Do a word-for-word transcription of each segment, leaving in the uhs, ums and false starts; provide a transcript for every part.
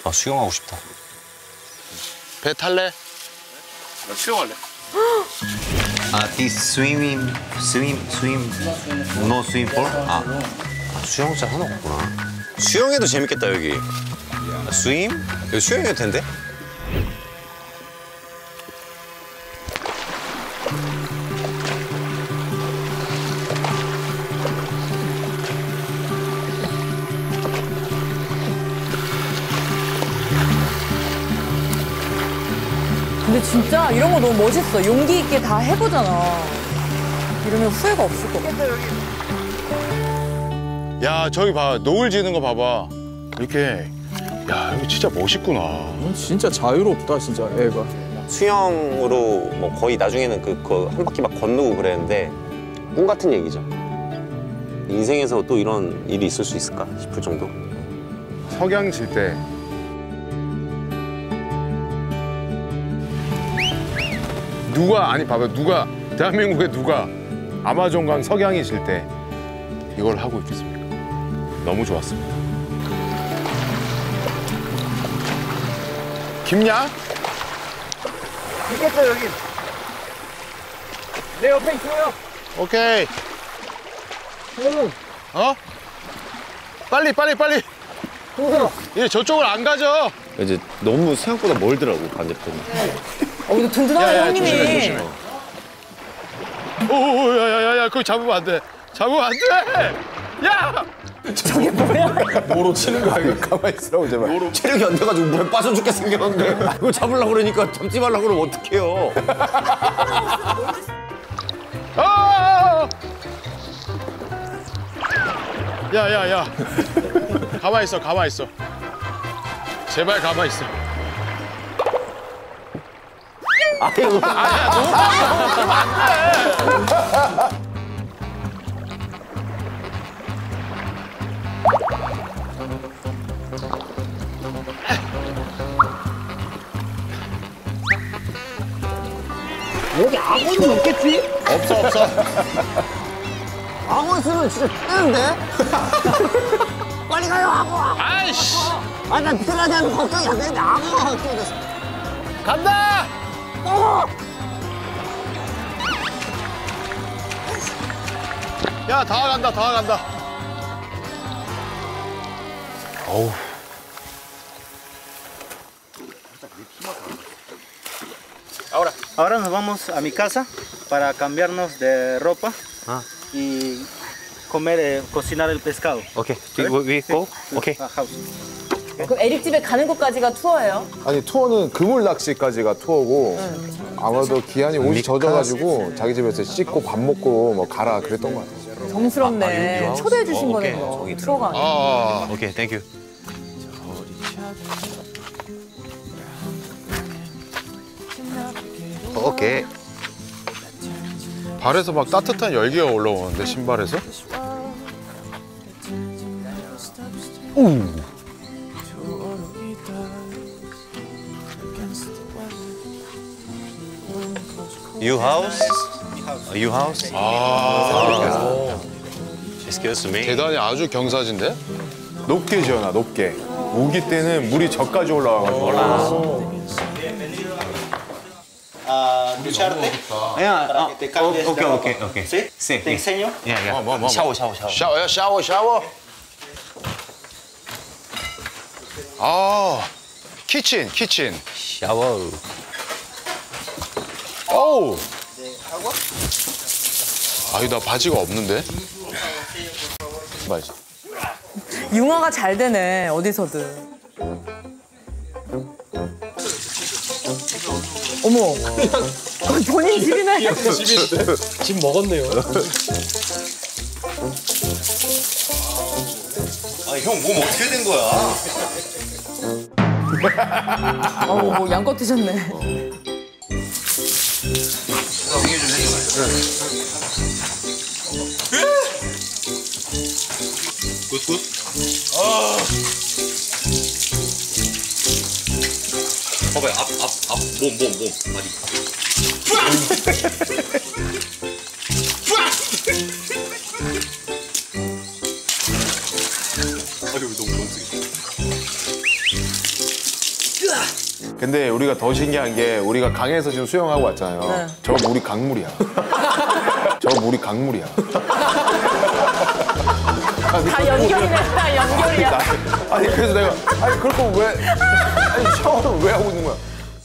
아, 수영하고 싶다. 배 탈래? 나 수영할래. 아, this swimming, swim, swim, no swim pool? 아, 아 수영장 하나 없구나. 수영해도 재밌겠다, 여기. 아, swim? 여기 수영해도 텐데? 근데 진짜 이런 거 너무 멋있어. 용기 있게 다 해보잖아. 이러면 후회가 없을 것 같아. 야, 저기 봐. 노을 지는 거 봐봐. 이렇게. 야, 여기 진짜 멋있구나. 진짜 자유롭다, 진짜 애가. 수영으로 뭐 거의 나중에는 그, 그 한 바퀴 막 건너고 그랬는데 꿈 같은 얘기죠. 인생에서 또 이런 일이 있을 수 있을까 싶을 정도. 석양 질 때. 누가, 아니 봐봐, 누가, 대한민국에 누가 아마존강 석양이 질 때 이걸 하고 있겠습니까? 너무 좋았습니다. 깊냐? 있겠어, 여기. 내 옆에 있어요. 오케이. 어? 빨리, 빨리, 빨리. 얘 저쪽을 안 가죠. 이제 너무 생각보다 멀더라고, 반대편이. 어, 근데 든든하네, 형님이. 조심해, 조심해. 오, 야, 야, 야, 야, 거기 잡으면 안 돼. 잡으면 안 돼! 야! 저게 뭐야? 노로 치는 거 아니야? 가만히 있으라고, 제발. 체력이 안 돼가지고 물에 빠져 죽게 생겼는데 이거 잡으려고 그러니까 잡지 말라고 그러면 어떡해요. 아! 야, 야, 야. 가만히 있어, 가만히 있어. 제발 가만히 있어. 아유, 아야, 너무 가면 안 돼. 여기 아무도 없겠지? 없어, 없어. 악어 있으면 진짜 뜨는데? 빨리 가요, 악어! 아이씨. 아, 난 피라에 대한 걱정이 안 되는데 악어가 뛰어들었어. 간다! 어! 야, 다 간다, 다 간다. 어우. Ahora, ahora nos vamos a mi casa para cambiarnos de ropa Ah. y comer, eh, cocinar el pescado. 오케이. We go? 오케이. A house. 그럼 에릭 집에 가는 곳까지가 투어예요? 아니, 투어는 그물 낚시까지가 투어고 아마도 기한이 옷이 젖어가지고 자기 집에서 씻고 밥 먹고 뭐 가라 그랬던 것 같아요. 정스럽네. 아, 아, 초대해 주신 어, 거네, 오케이. 뭐. 저기 투어가 아니고. 아, 오케이, 땡큐. 오케이. 발에서 막 따뜻한 열기가 올라오는데, 신발에서? You house? You house? 아, Excuse me. 계단이 아주 경사진데? 높게 지어놔, 높게. 우기 때는 물이 저까지 올라와가지고. A ducharte para que te cambies 오케이, de ropa. 오케이, 오케이. ¿Sí? Sí, ¿Te sí. enseño? 야, 야. 뭐, 뭐, 뭐, 샤워, 샤워, 샤워. 샤워야, 샤워, 샤워. 아, 키친, 키친. 샤워. 어우. 아유, 나 바지가 없는데? 맞아. 융화가 잘 되네, 어디서든. 어머. 거의 본인 집이네. 집 먹었네요. 아, 형 몸 어떻게 된 거야? 어우, 뭐 양껏 드셨네. 굿굿. 봐봐요, 앞, 앞, 앞, 몸, 몸, 몸, 바디. 아유, 너무 너무 세게. 근데 우리가 더 신기한 게 우리가 강에서 지금 수영하고 왔잖아요. 네. 저 물이 강물이야. 저 물이 강물이야. 다 연결이네, 다 연결이야. 아니 그래서 내가 아니 그럴 거면 왜 아니 샤워는 왜 하고 있는 거야?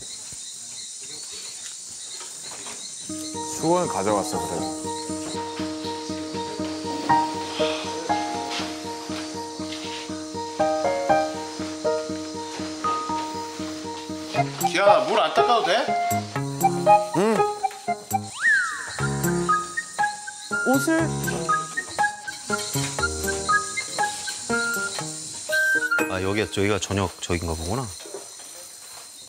수건 가져갔어 그래. 기아나 물 안 닦아도 돼? 옷을 아 여기가 저기가 저녁 저긴가 보구나.